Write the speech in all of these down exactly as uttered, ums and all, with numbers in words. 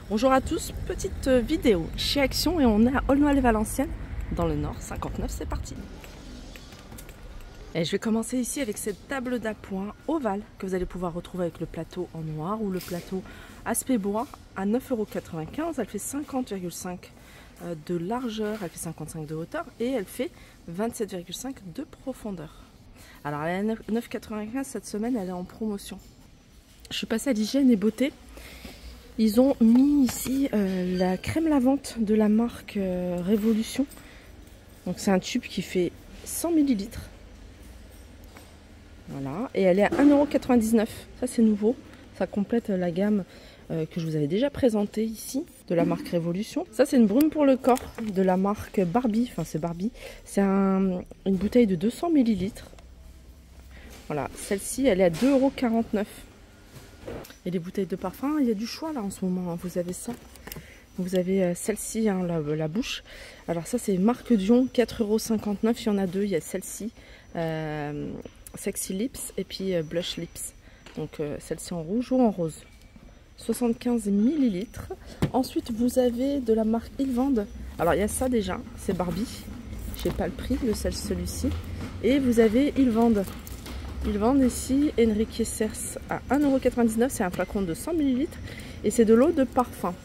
Bonjour à tous, petite vidéo chez Action et on est à Aulnoy-les-Valenciennes dans le Nord, cinquante-neuf, c'est parti. Et je vais commencer ici avec cette table d'appoint ovale que vous allez pouvoir retrouver avec le plateau en noir ou le plateau aspect bois à neuf euros quatre-vingt-quinze. Elle fait cinquante virgule cinq de largeur, elle fait cinquante-cinq de hauteur et elle fait vingt-sept virgule cinq de profondeur. Alors elle est à neuf euros quatre-vingt-quinze, cette semaine elle est en promotion. Je suis passée à l'hygiène et beauté. Ils ont mis ici euh, la crème lavante de la marque euh, Révolution. Donc c'est un tube qui fait cent millilitres. Voilà. Et elle est à un euro quatre-vingt-dix-neuf. Ça c'est nouveau. Ça complète la gamme euh, que je vous avais déjà présentée ici, de la marque Révolution. Ça c'est une brume pour le corps de la marque Barbie. Enfin c'est Barbie. C'est un, une bouteille de deux cents millilitres. Voilà. Celle-ci elle est à deux euros quarante-neuf. Et les bouteilles de parfum, il y a du choix là en ce moment, hein. Vous avez ça. Vous avez euh, celle-ci, hein, la, la bouche. Alors ça c'est marque Dion, quatre euros cinquante-neuf. Il y en a deux, il y a celle-ci, euh, Sexy Lips et puis euh, Blush Lips. Donc euh, celle-ci en rouge ou en rose. soixante-quinze millilitres. Ensuite vous avez de la marque Ils Vendent. Alors il y a ça déjà, c'est Barbie. Je n'ai pas le prix de celui-ci. Et vous avez Ils Vendent. Ils vendent ici Enrique Cers à un euro quatre-vingt-dix-neuf. C'est un flacon de cent millilitres et c'est de l'eau de parfum.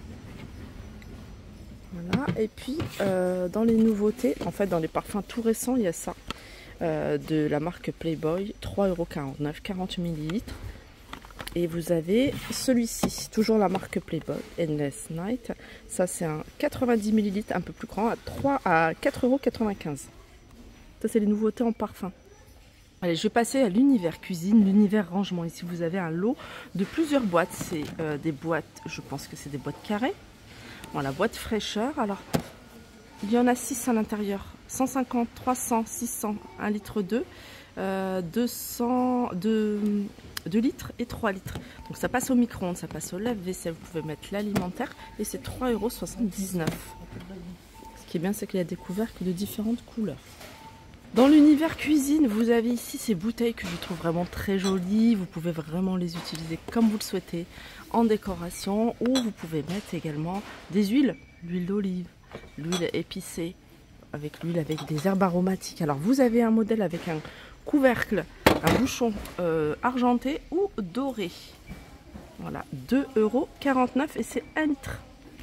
Voilà. Et puis euh, dans les nouveautés, en fait dans les parfums tout récents, il y a ça euh, de la marque Playboy, trois euros quarante-neuf, quarante millilitres. Et vous avez celui-ci, toujours la marque Playboy, Endless Night. Ça c'est un quatre-vingt-dix millilitres, un peu plus grand, à quatre euros quatre-vingt-quinze. Ça c'est les nouveautés en parfum. Allez, je vais passer à l'univers cuisine, l'univers rangement. Ici, vous avez un lot de plusieurs boîtes. C'est euh, des boîtes, je pense que c'est des boîtes carrées. Voilà, boîte fraîcheur. Alors, il y en a six à l'intérieur. cent cinquante, trois cents, six cents, un litre deux, euh, deux cents, deux litres et trois litres. Donc, ça passe au micro-ondes, ça passe au lave-vaisselle. Vous pouvez mettre l'alimentaire et c'est trois euros soixante-dix-neuf. Ce qui est bien, c'est qu'il y a des couvercles de différentes couleurs. Dans l'univers cuisine, vous avez ici ces bouteilles que je trouve vraiment très jolies. Vous pouvez vraiment les utiliser comme vous le souhaitez en décoration ou vous pouvez mettre également des huiles, l'huile d'olive, l'huile épicée, avec l'huile avec des herbes aromatiques. Alors vous avez un modèle avec un couvercle, un bouchon euh, argenté ou doré. Voilà, deux euros quarante-neuf et c'est un litre.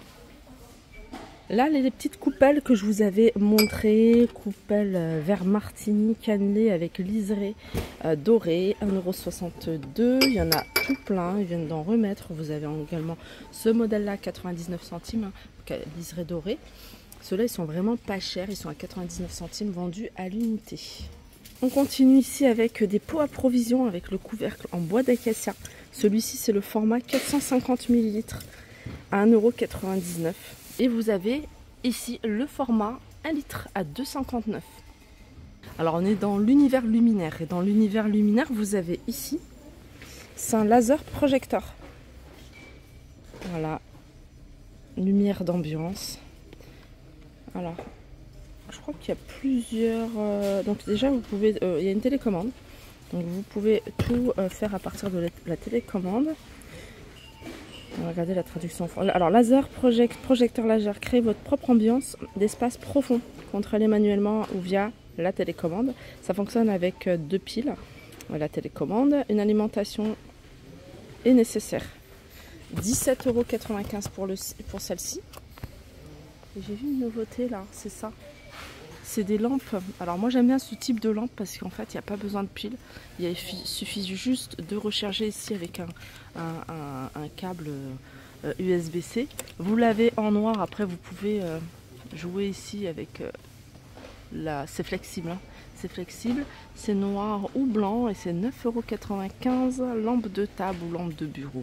Là, les petites coupelles que je vous avais montrées, coupelles vert martini cannelé avec liseré euh, doré, un euro soixante-deux. Il y en a tout plein, ils viennent d'en remettre. Vous avez également ce modèle-là, quatre-vingt-dix-neuf centimes, hein, liseré doré. Ceux-là, ils sont vraiment pas chers, ils sont à quatre-vingt-dix-neuf centimes vendus à l'unité. On continue ici avec des pots à provision avec le couvercle en bois d'acacia. Celui-ci, c'est le format quatre cent cinquante millilitres à un euro quatre-vingt-dix-neuf. Et vous avez ici le format un litre à deux euros cinquante-neuf. Alors on est dans l'univers luminaire. Et dans l'univers luminaire, vous avez ici, c'est un laser projecteur. Voilà, lumière d'ambiance. Alors, je crois qu'il y a plusieurs... Euh, donc déjà, vous pouvez, euh, il y a une télécommande. Donc vous pouvez tout euh, faire à partir de la, la télécommande. Regardez la traduction. Alors, laser project, projecteur laser, créez votre propre ambiance d'espace profond. Contrôlez manuellement ou via la télécommande. Ça fonctionne avec deux piles. La télécommande, une alimentation est nécessaire. dix-sept euros quatre-vingt-quinze pour, le, pour celle-ci. J'ai vu une nouveauté là, c'est ça. C'est des lampes. Alors moi j'aime bien ce type de lampe parce qu'en fait il n'y a pas besoin de pile. Il suffit juste de recharger ici avec un, un, un, un câble euh, U S B C. Vous l'avez en noir, après vous pouvez euh, jouer ici avec euh, la... C'est flexible, hein. C'est flexible, c'est noir ou blanc et c'est neuf euros quatre-vingt-quinze, lampe de table ou lampe de bureau.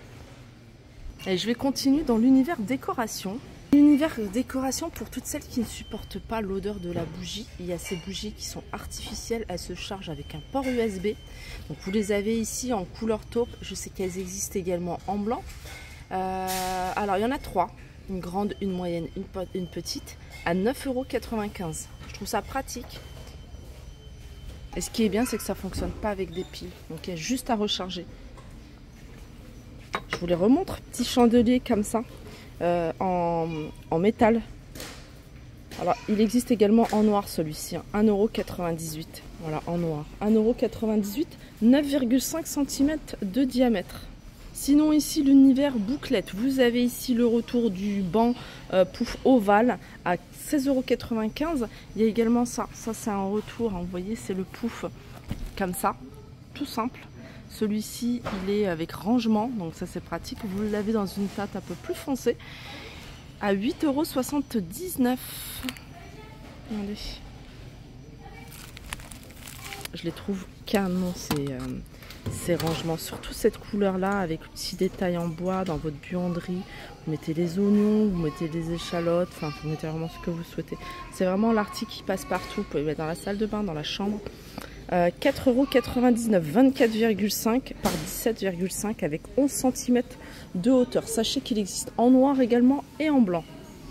Et je vais continuer dans l'univers décoration. L'univers décoration, pour toutes celles qui ne supportent pas l'odeur de la bougie, il y a ces bougies qui sont artificielles, elles se chargent avec un port U S B. Donc vous les avez ici en couleur taupe, je sais qu'elles existent également en blanc. Euh, alors il y en a trois, une grande, une moyenne, une, une petite, à neuf euros quatre-vingt-quinze. Je trouve ça pratique. Et ce qui est bien, c'est que ça ne fonctionne pas avec des piles, donc il y a juste à recharger. je vous les remontre. Petit chandelier comme ça, euh, en, en métal. Alors, il existe également en noir celui-ci, hein, un euro quatre-vingt-dix-huit. Voilà, en noir. un euro quatre-vingt-dix-huit, neuf virgule cinq centimètres de diamètre. Sinon, ici, l'univers bouclette. Vous avez ici le retour du banc euh, pouf ovale à seize euros quatre-vingt-quinze. Il y a également ça. Ça, c'est un retour. Hein, vous voyez, c'est le pouf comme ça. Tout simple. Celui-ci, il est avec rangement. Donc, ça, c'est pratique. Vous l'avez dans une teinte un peu plus foncée. À huit euros soixante-dix-neuf. Regardez. Je les trouve canon, ces, euh, ces rangements. Surtout cette couleur-là, avec le petit détail en bois dans votre buanderie. Vous mettez les oignons, vous mettez les échalotes, enfin, vous mettez vraiment ce que vous souhaitez. C'est vraiment l'article qui passe partout. Vous pouvez le mettre dans la salle de bain, dans la chambre. Euh, quatre euros quatre-vingt-dix-neuf, vingt-quatre virgule cinq par dix-sept virgule cinq avec onze centimètres de hauteur. Sachez qu'il existe en noir également et en blanc.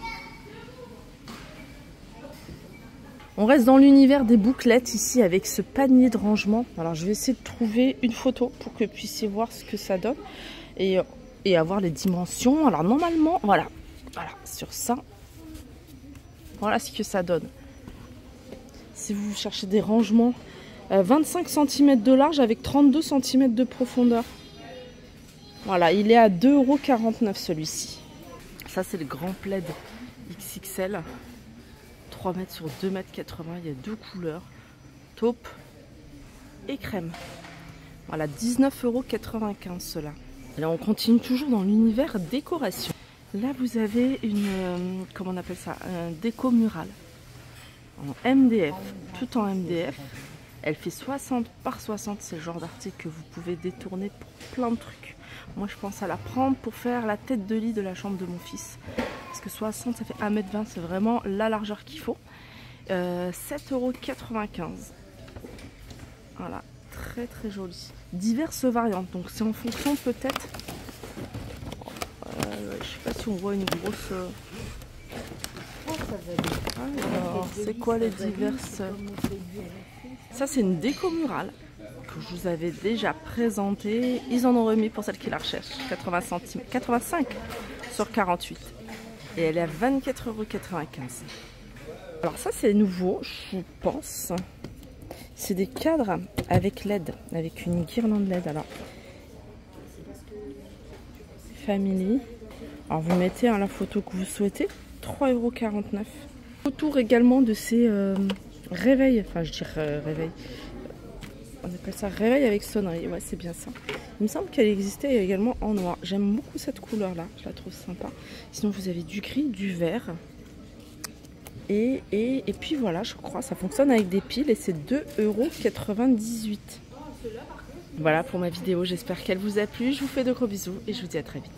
On reste dans l'univers des bouclettes ici avec ce panier de rangement. Alors je vais essayer de trouver une photo pour que vous puissiez voir ce que ça donne et, et avoir les dimensions. Alors normalement, voilà, voilà, sur ça, voilà ce que ça donne. Si vous cherchez des rangements, euh, vingt-cinq centimètres de large avec trente-deux centimètres de profondeur. Voilà, il est à deux euros quarante-neuf celui-ci. Ça c'est le grand plaid X X L. trois mètres sur deux mètres quatre-vingts, il y a deux couleurs, taupe et crème. Voilà, dix-neuf euros quatre-vingt-quinze cela. Et là on continue toujours dans l'univers décoration. Là vous avez une, euh, comment on appelle ça, un déco mural en M D F, tout en M D F. Elle fait soixante par soixante, c'est le genre d'article que vous pouvez détourner pour plein de trucs. Moi je pense à la prendre pour faire la tête de lit de la chambre de mon fils. Parce que soixante ça fait un mètre vingt, c'est vraiment la largeur qu'il faut. Euh, sept euros quatre-vingt-quinze. Voilà, très très joli. Diverses variantes, donc c'est en fonction peut-être. Euh, je sais pas si on voit une grosse. Alors, c'est quoi les diverses? Ça c'est une déco murale que je vous avais déjà présentée. Ils en ont remis pour celles qui la recherchent. quatre-vingts centimes, quatre-vingt-cinq sur quarante-huit. Et elle est à vingt-quatre euros quatre-vingt-quinze. Alors ça c'est nouveau, je pense. C'est des cadres avec L E D, avec une guirlande L E D. Alors, Family. Alors vous mettez hein, la photo que vous souhaitez. trois euros quarante-neuf. Autour également de ces euh, réveils. Enfin je dirais euh, réveil. On appelle ça réveil avec sonnerie. Ouais c'est bien ça. Il me semble qu'elle existait également en noir. J'aime beaucoup cette couleur là. Je la trouve sympa. Sinon vous avez du gris, du vert. Et, et, et puis voilà, je crois, ça fonctionne avec des piles et c'est deux euros quatre-vingt-dix-huit. Voilà pour ma vidéo, j'espère qu'elle vous a plu. Je vous fais de gros bisous et je vous dis à très vite.